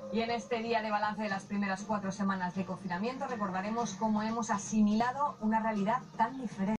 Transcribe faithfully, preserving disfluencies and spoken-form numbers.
Y en este día de balance de las primeras cuatro semanas de confinamiento recordaremos cómo hemos asimilado una realidad tan diferente.